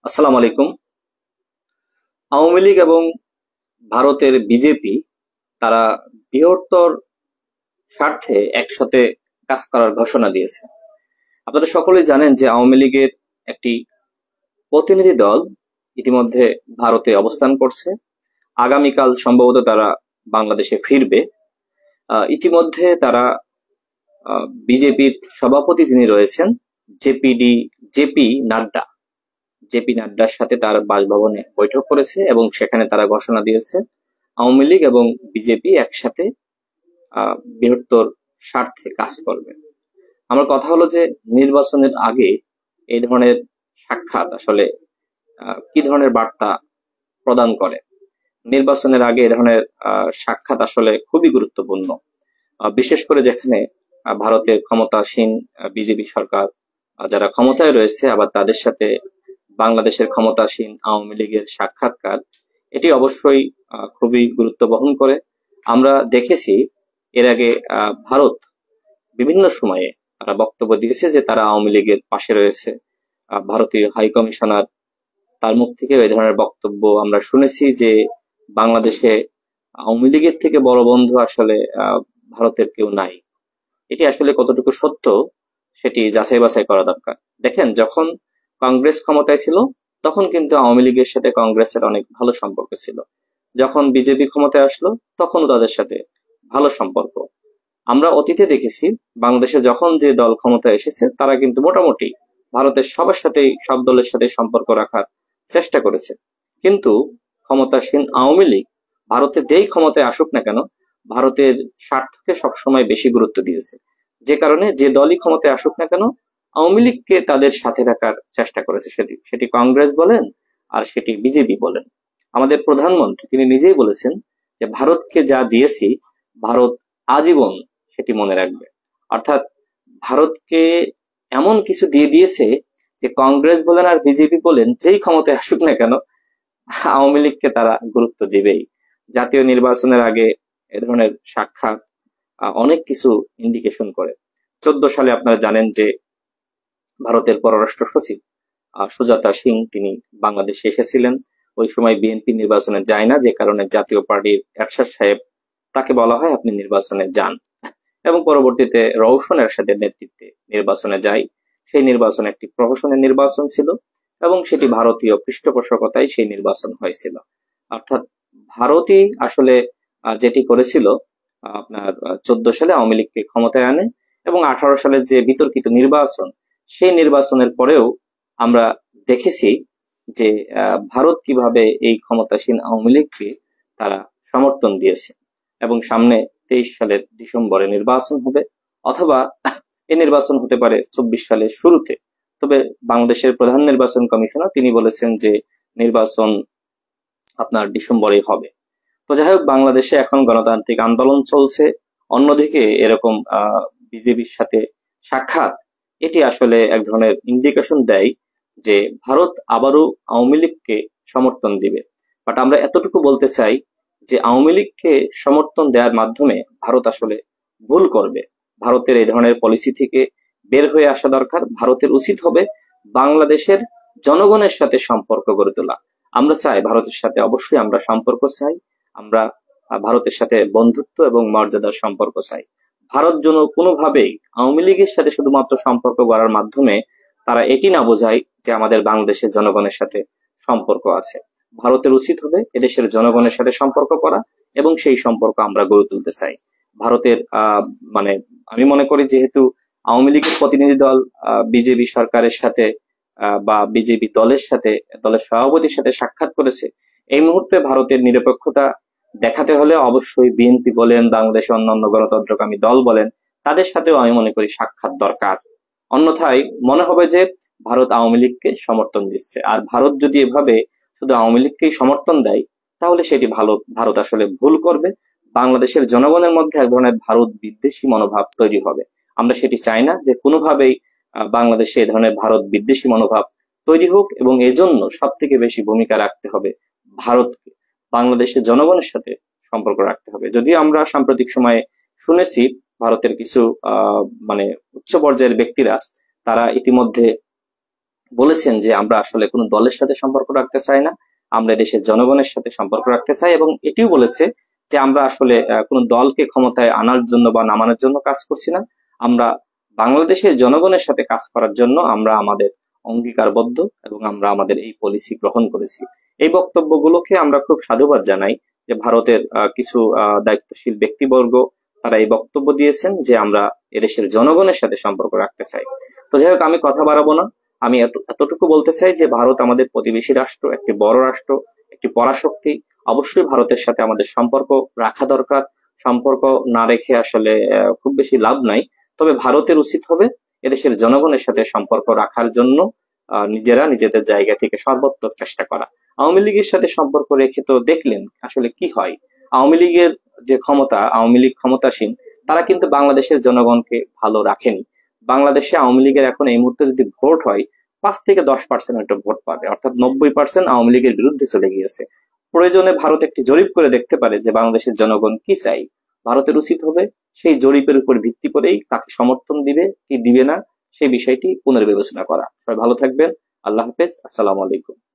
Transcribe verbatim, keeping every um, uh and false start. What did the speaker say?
আসসালামু আলাইকুম। আওয়ামী লীগ এবং ভারতের বিজেপি তারা বৃহত্তর স্বার্থে একসাথে কাজ করার ঘোষণা দিয়েছে। আপনারা সকলেই জানেন যে আওয়ামী লীগের একটি প্রতিনিধি দল ইতিমধ্যে ভারতে অবস্থান করছে। আগামীকাল সম্ভবত তারা বাংলাদেশে ফিরবে। আহ, ইতিমধ্যে তারা বিজেপির সভাপতি যিনি রয়েছেন জেপিডি জেপি নাড্ডা জেপি নাড্ডার সাথে তার বাসভবনে বৈঠক করেছে এবং সেখানে তারা ঘোষণা দিয়েছে আওয়ামী লীগ এবং বিজেপি একসাথে আহ, বৃহত্তর স্বার্থে কাজ করবে। আমার কথা হলো যে নির্বাচনের আগে এই ধরনের সাক্ষাৎ আসলে আহ, কি ধরনের বার্তা প্রদান করে। নির্বাচনের আগে এই ধরনের আহ, সাক্ষাৎ আসলে খুবই গুরুত্বপূর্ণ, আহ, বিশেষ করে যেখানে আহ, ভারতের ক্ষমতাসীন বিজেপি সরকার আহ, যারা ক্ষমতায় রয়েছে, আবার তাদের সাথে বাংলাদেশের ক্ষমতাসীন আওয়ামী লীগের সাক্ষাৎকার, এটি অবশ্যই আহ, খুবই গুরুত্ব বহন করে। আমরা দেখেছি এর আগে আহ, ভারত বিভিন্ন সময়ে তারা বক্তব্য দিয়েছে যে তারা আওয়ামী লীগের পাশে রয়েছে। আহ, ভারতীয় হাই কমিশনার তার মুখ থেকে এই ধরনের বক্তব্য আমরা শুনেছি যে বাংলাদেশে আওয়ামী লীগের থেকে বড় বন্ধু আসলে আহ, ভারতের কেউ নাই। এটি আসলে কতটুকু সত্য সেটি যাচাই বাছাই করা দরকার। দেখেন, যখন কংগ্রেস ক্ষমতায় ছিল তখন কিন্তু আওয়ামী লীগের সাথে কংগ্রেসের অনেক ভালো সম্পর্ক ছিল। যখন বিজেপি ক্ষমতায় আসলো তখনও তাদের সাথে ভালো সম্পর্ক। আমরা অতীতে দেখেছি বাংলাদেশে যখন যে দল ক্ষমতায় এসেছে তারা কিন্তু মোটামুটি ভারতের সবার সাথেই, সব দলের সাথে সম্পর্ক রাখার চেষ্টা করেছে। কিন্তু ক্ষমতাসীন আওয়ামী লীগ ভারতে যেই ক্ষমতায় আসুক না কেন ভারতের স্বার্থকে সবসময় বেশি গুরুত্ব দিয়েছে। যে কারণে যে দলই ক্ষমতায় আসুক না কেন আওয়ামী লীগকে তাদের সাথে রাখার চেষ্টা করেছে, সেটি সেটি কংগ্রেস বলেন আর সেটি বিজেপি বলেন। আমাদের প্রধানমন্ত্রী তিনি নিজেই বলেছেন যে ভারতকে যা দিয়েছি ভারত আজীবন সেটি মনে রাখবে। অর্থাৎ ভারতকে এমন কিছু দিয়ে দিয়েছে যে কংগ্রেস বলেন আর বিজেপি বলেন যেই ক্ষমতায় আসুক না কেন আওয়ামী লীগকে তারা গুরুত্ব দিবেই। জাতীয় নির্বাচনের আগে এ ধরনের সাক্ষাৎ আহ, অনেক কিছু ইন্ডিকেশন করে। চোদ্দ সালে আপনারা জানেন যে ভারতের পররাষ্ট্র সচিব আহ, সুজাতা সিং তিনি বাংলাদেশে এসেছিলেন। ওই সময় বিএনপি নির্বাচনে যায় না, যে কারণে জাতীয় পার্টির এরশাদ সাহেব তাকে বলা হয় আপনি নির্বাচনে যান, এবং পরবর্তীতে রওশন এরশাদের নেতৃত্বে নির্বাচনে যায়। সেই নির্বাচন একটি প্রহসনের নির্বাচন ছিল এবং সেটি ভারতীয় পৃষ্ঠপোষকতায় সেই নির্বাচন হয়েছিল। অর্থাৎ ভারতই আসলে আহ, যেটি করেছিল আহ, আপনার চোদ্দ সালে আওয়ামী লীগকে ক্ষমতায় আনে, এবং আঠারো সালের যে বিতর্কিত নির্বাচন সেই নির্বাচনের পরেও আমরা দেখেছি যে আহ, ভারত কিভাবে এই ক্ষমতাসীন আওয়ামী লীগকে তারা সমর্থন দিয়েছে। এবং সামনে তেইশ সালের ডিসেম্বরে নির্বাচন হবে, অথবা এই নির্বাচন হতে পারে চব্বিশ সালের শুরুতে। তবে বাংলাদেশের প্রধান নির্বাচন কমিশনার তিনি বলেছেন যে নির্বাচন আপনার ডিসেম্বরে হবে। তো যাই হোক, বাংলাদেশে এখন গণতান্ত্রিক আন্দোলন চলছে, অন্যদিকে এরকম আহ বিজেপির সাথে সাক্ষাৎ, এটি আসলে এক ধরনের ইন্ডিকেশন দেয় যে ভারত আবারও আওয়ামী লীগকে সমর্থন দিবে। বাট আমরা এতটুকু বলতে চাই যে আওয়ামী লীগকে সমর্থন দেওয়ার মাধ্যমে ভারত আসলে ভুল করবে। ভারতের এই ধরনের পলিসি থেকে বের হয়ে আসা দরকার। ভারতের উচিত হবে বাংলাদেশের জনগণের সাথে সম্পর্ক গড়ে তোলা। আমরা চাই ভারতের সাথে, অবশ্যই আমরা সম্পর্ক চাই, আমরা আহ, ভারতের সাথে বন্ধুত্ব এবং মর্যাদার সম্পর্ক চাই। ভারত যেন কোনোভাবেই আওয়ামী লীগের সাথে শুধুমাত্র সম্পর্ক গড়ার মাধ্যমে তারা এটি না বোঝায় যে আমাদের বাংলাদেশের জনগণের সাথে সম্পর্ক আছে। ভারতের উচিত হবে এদেশের জনগণের সাথে সম্পর্ক করা এবং সেই সম্পর্ক আমরা গড়ে তুলতে চাই। ভারতের আহ মানে আমি মনে করি যেহেতু আওয়ামী লীগের প্রতিনিধি দল বিজেপি সরকারের সাথে আহ, বা বিজেপি দলের সাথে, দলের সভাপতির সাথে সাক্ষাৎ করেছে, এই মুহূর্তে ভারতের নিরপেক্ষতা দেখাতে হলে অবশ্যই বিএনপি বলেন, বাংলাদেশের অন্যান্য গণতন্ত্রকামী দল বলেন, তাদের সাথেও আমি মনে করি সাক্ষাৎ দরকার। অন্যথায় মনে হবে যে ভারত আওয়ামী লীগকে সমর্থন দিচ্ছে। আর ভারত যদি এভাবে শুধু আওয়ামী লীগকেই সমর্থন দেয় তাহলে সেটি ভালো, ভারত আসলে ভুল করবে। বাংলাদেশের জনগণের মধ্যে এক ধরনের ভারত বিদ্বেষী মনোভাব তৈরি হবে। আমরা সেটি চাই না যে কোনোভাবেই আহ, বাংলাদেশে এ ধরনের ভারত বিদ্বেষী মনোভাব তৈরি হোক, এবং এজন্য সব থেকে বেশি ভূমিকা রাখতে হবে ভারতকে বাংলাদেশের জনগণের সাথে সম্পর্ক রাখতে হবে। যদিও আমরা সাম্প্রতিক সময়ে শুনেছি ভারতের কিছু আহ মানে উচ্চ পর্যায়ের ব্যক্তিরা তারা ইতিমধ্যে বলেছেন যে আমরা আসলে কোনো দলের সাথে সম্পর্ক রাখতে চাই না, আমরা দেশের জনগণের সাথে সম্পর্ক রাখতে চাই, এবং এটিও বলেছে যে আমরা আসলে আহ, কোনো দলকে ক্ষমতায় আনার জন্য বা নামানোর জন্য কাজ করছি না, আমরা বাংলাদেশের জনগণের সাথে কাজ করার জন্য আমরা আমাদের অঙ্গীকারবদ্ধ এবং আমরা আমাদের এই পলিসি গ্রহণ করেছি। এই বক্তব্যগুলোকে আমরা খুব সাধুবাদ জানাই যে ভারতের আহ, কিছু আহ, দায়িত্বশীল ব্যক্তিবর্গ তারা এই বক্তব্য দিয়েছেন যে আমরা এদেশের জনগণের সাথে সম্পর্ক রাখতে চাই। তো যাই হোক, আমি কথা বাড়াবো না, আমি এত- এতটুকু বলতে চাই যে ভারত আমাদের প্রতিবেশী রাষ্ট্র, একটি বড় রাষ্ট্র, একটি পরাশক্তি। অবশ্যই ভারতের সাথে আমাদের সম্পর্ক রাখা দরকার। সম্পর্ক না রেখে আসলে আহ, খুব বেশি লাভ নাই। তবে ভারতের উচিত হবে এদেশের জনগণের সাথে সম্পর্ক রাখার জন্য আহ, নিজেরা নিজেদের জায়গা থেকে সর্বোত্তম চেষ্টা করা। আওয়ামী লীগের সাথে সম্পর্ক রেখে তো দেখলেন আসলে কি হয়। আওয়ামী লীগের যে ক্ষমতা, আওয়ামী লীগ ক্ষমতাসীন, তারা কিন্তু বাংলাদেশের জনগণকে ভালো রাখেনি। বাংলাদেশে আওয়ামী লীগের এখন এই মুহূর্তে যদি ভোট হয়, পাঁচ থেকে দশ পার্সেন্ট একটা ভোট পাবে, অর্থাৎ নব্বই পার্সেন্ট আওয়ামী লীগের বিরুদ্ধে চলে গিয়েছে। প্রয়োজনে ভারত একটি জরিপ করে দেখতে পারে যে বাংলাদেশের জনগণ কি চাই। ভারতের উচিত হবে সেই জরিপের উপর ভিত্তি করেই কাকে সমর্থন দিবে কি দিবে না সেই বিষয়টি পুনর্বিবেচনা করা। সবাই ভালো থাকবেন। আল্লাহ হাফেজ। আসসালামু আলাইকুম।